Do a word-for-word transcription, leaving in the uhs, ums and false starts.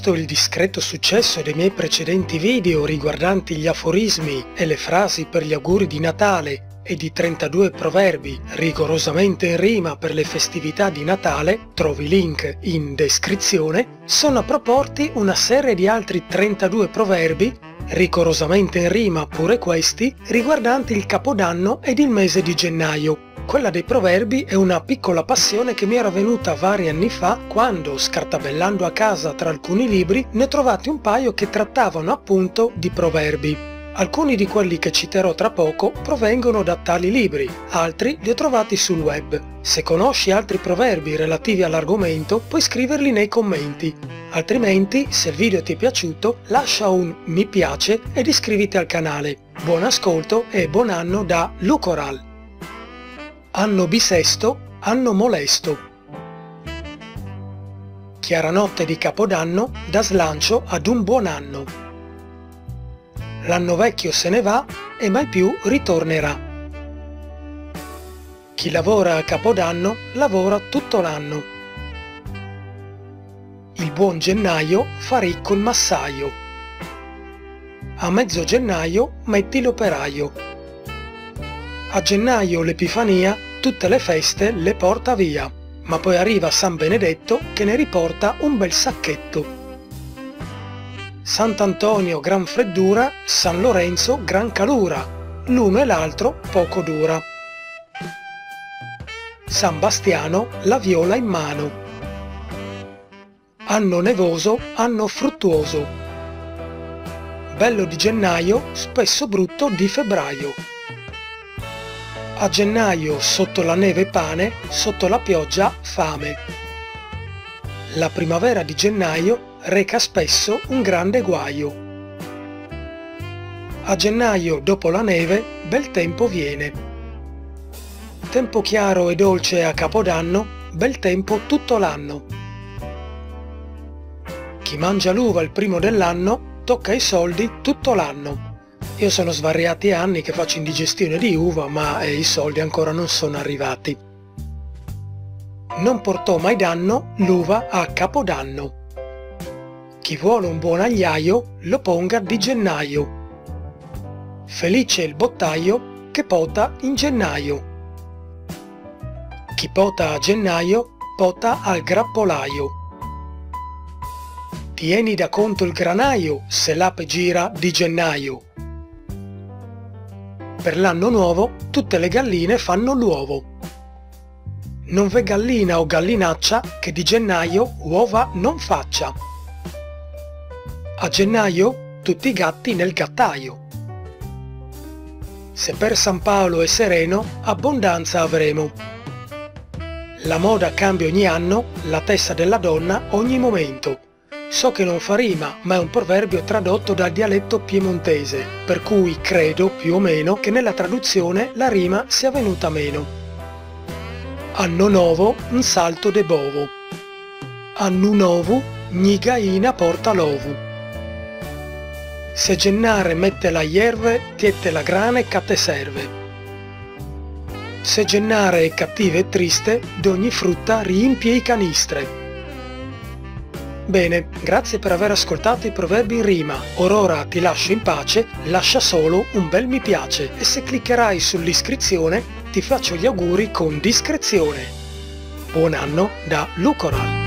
Visto il discreto successo dei miei precedenti video riguardanti gli aforismi e le frasi per gli auguri di Natale e di trentadue proverbi rigorosamente in rima per le festività di Natale, trovi link in descrizione, sono proporti una serie di altri trentadue proverbi, rigorosamente in rima pure questi, riguardanti il Capodanno ed il mese di gennaio. Quella dei proverbi è una piccola passione che mi era venuta vari anni fa quando, scartabellando a casa tra alcuni libri, ne ho trovati un paio che trattavano appunto di proverbi. Alcuni di quelli che citerò tra poco provengono da tali libri, altri li ho trovati sul web. Se conosci altri proverbi relativi all'argomento, puoi scriverli nei commenti. Altrimenti, se il video ti è piaciuto, lascia un mi piace ed iscriviti al canale. Buon ascolto e buon anno da Lucoral. Anno bisesto, anno molesto. Chiara notte di Capodanno dà slancio ad un buon anno. L'anno vecchio se ne va e mai più ritornerà. Chi lavora a Capodanno lavora tutto l'anno. Il buon gennaio fa ricco il massaio. A mezzo gennaio metti l'operaio. A gennaio l'Epifania tutte le feste le porta via, ma poi arriva San Benedetto che ne riporta un bel sacchetto. Sant'Antonio gran freddura, San Lorenzo gran calura, l'uno e l'altro poco dura. San Bastiano la viola in mano. Anno nevoso, anno fruttuoso. Bello di gennaio, spesso brutto di febbraio. A gennaio sotto la neve pane, sotto la pioggia fame. La primavera di gennaio reca spesso un grande guaio. A gennaio dopo la neve bel tempo viene. Tempo chiaro e dolce a Capodanno, bel tempo tutto l'anno. Chi mangia l'uva il primo dell'anno tocca i soldi tutto l'anno. Io sono svariati anni che faccio indigestione di uva, ma eh, i soldi ancora non sono arrivati. Non portò mai danno l'uva a Capodanno. Chi vuole un buon agliaio lo ponga di gennaio. Felice il bottaio che pota in gennaio. Chi pota a gennaio pota al grappolaio. Tieni da conto il granaio se l'ape gira di gennaio. Per l'anno nuovo tutte le galline fanno l'uovo. Non v'è gallina o gallinaccia che di gennaio uova non faccia. A gennaio tutti i gatti nel gattaio. Se per San Paolo è sereno, abbondanza avremo. La moda cambia ogni anno, la testa della donna ogni momento. So che non fa rima, ma è un proverbio tradotto dal dialetto piemontese, per cui credo, più o meno, che nella traduzione la rima sia venuta meno. Anno novo, un salto de bovo. Annu novu, gni gaina porta l'ovu. Se gennare mette la ierve, tiette la grane ca te serve. Se gennare è cattiva e triste, d'ogni frutta riempie i canistre. Bene, grazie per aver ascoltato i proverbi in rima. Or ora ti lascio in pace, lascia solo un bel mi piace e se cliccherai sull'iscrizione ti faccio gli auguri con discrezione. Buon anno da Lucoral.